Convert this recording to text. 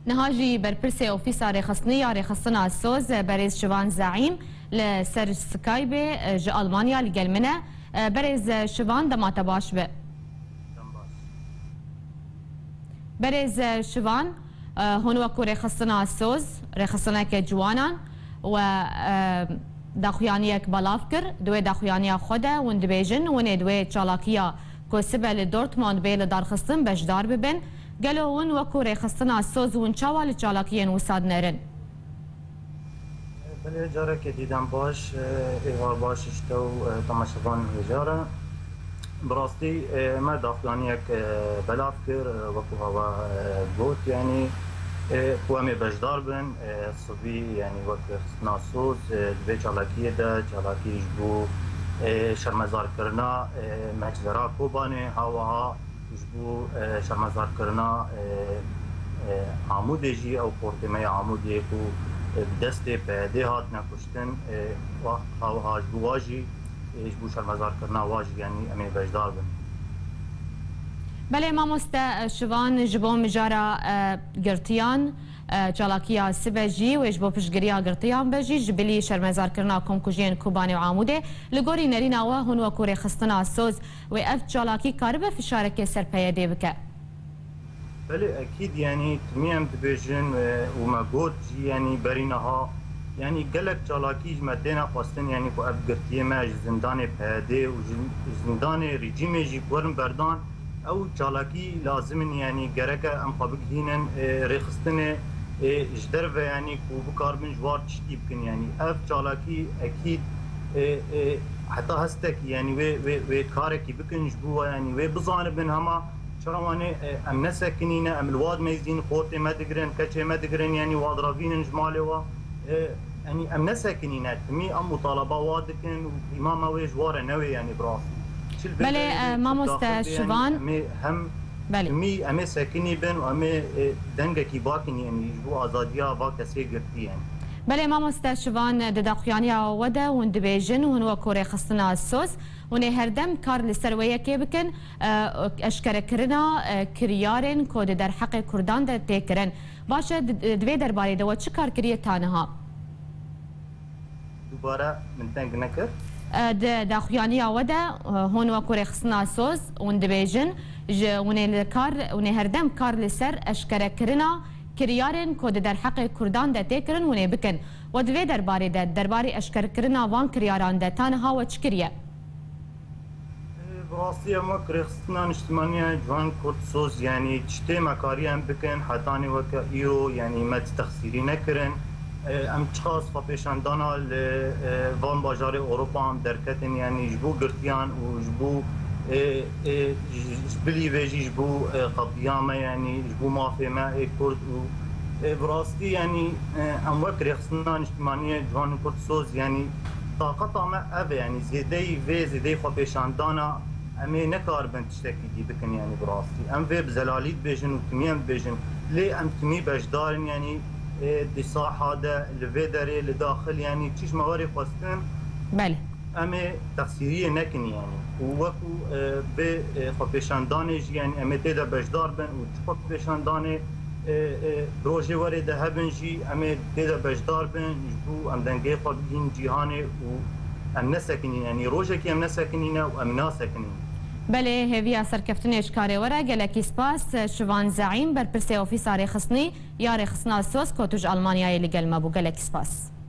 نهاجي برپرسي أوفيسا رخصنية رخصنا السوز بريز شوان زعيم لسر سكايبي جا ألمانيا لقلمنا بريز شوان دماتا باش به بريز شوان هنوكو رخصنا السوز رخصنا كجوانا و داخويانيك بلافكر دوي داخويانيا خوده وندبيجن وني دوي تشالاكيا كوسبه لدورتموند بي لدار خصن بجدار ببن قالوا ون وكو رخصنا السوز ونشاوا لتشالاكيا وساد نرن بله جاره که دیدم باش ایوار باش اشتو تماشوان هجاره براستی ما داخویانیک بلافکر وكو هوا گوت يعني قوامي بجدار بن صبي يعني وقت ناسوز دبي چالاكيه ده چالاكي جبو شرمزار کرنا مجزرا کوبانه هواها جبو شرمزار کرنا عمود جي او پورتمه عمودی کو دست پیاده هات نکشتن و هواها جبو واجی جبو شرمزار کرنا واجی يعني امي بجدار بن بله ماموستا شوان جبو مجارا گرتیان چالاکیا سبجی و جبو پشگریا گرتیان بجی جبلی شرمزار کرنا کمکوجین کوبانی و عاموده لگوری نرینا و هنو کوری خستنا سوز و اف چالاکی کاربه فشارک سر پیاده بکه بله اكيد يعني تميم دبيجن وما قوت يعني برينها يعني قالك چالاكي جمتنا قاستن يعني كو اف گرتيه ما زندان پیاده و زندان رژیم جي قرن بردان او چالاکی لازم يعني گرکه ام قابل هینن رخصتن جدر و يعني کو بکار من جوار تشتی بکن يعني اف چالاکی اكيد حتى هستك يعني و کارکی بکن جبوه يعني و بزانه بن هما شروانه ام نسکنین ام الواد ميزين قوت ما دگرن کچه ما دگرن يعني واد راوین جماله و يعني ام نسکنین تمی ام مطالبه وادکن و امام و جوار نوی يعني براسی بله ماموستا شوان هم بله امي ساكني بن وامي دنگكي باكن يعني جو ازاديا وا كسي گرتي يعني بله ماموستا شوان دداخيانيا ودا وندبيجن ونو كوري خصنا السوس وني هردم كار لسرويه كيبكن اشكر كرنا كريارن كود در حق كردان د تكرن باشه دوي درباري دو چ کار كريه تانها دوباره من تنگ نكر داخویانی ودا هون وکوری خصنا سوز وندبیجن ونی لکار ونی هردم کار لسر اشکره کرنا کریارن کود در حق کردان ده تکرن ونی بکن و دوی درباری ده درباری اشکره کرنا وان کریاران ده تانها و چکریه براستی ما کری خصنا اجتماعی جوان کرد سوز یعنی چته مکاری هم بکن حتانی وکا ایرو یعنی ما تخصیری نکرن ام تشخاص فبيشاندانا لفان باجار اوروبا هم دركتن يعني جبو قرتيان وجبو جبلي بيجي جبو قضيامه يعني جبو مافيما كرد براستي يعني ام وكر خصنا اجتماعيه جوان كرد سوز يعني طاقتها ما ابي يعني زيدي في زيدي فبيشاندانا امي نكار بنت تشتكي دي بكن يعني براستي ام في بزلاليت بيجن وتميم بيجن ليه ام تمي بجدار يعني دفاع هذا الفيدري لداخل يعني تشيش موارد قصتن بله امي تفسيريه نكن يعني ووكو بخبشاندانج يعني امي تدا بجدار بن وتخبشاندانه بروجي ورد هبنجي امي تدا بجدار بن جبو ام دنگي قبين جهاني و ام نسكنين يعني روجك ام نسكنين وام ناسكنين بله هویا سرکفتن اشکاره وره گلکی سپاس شوان زعیم برپرسه اوفیسا رخصنی یا رخصنا سوز کتوج آلمانیای لگل مبو گلکی سپاس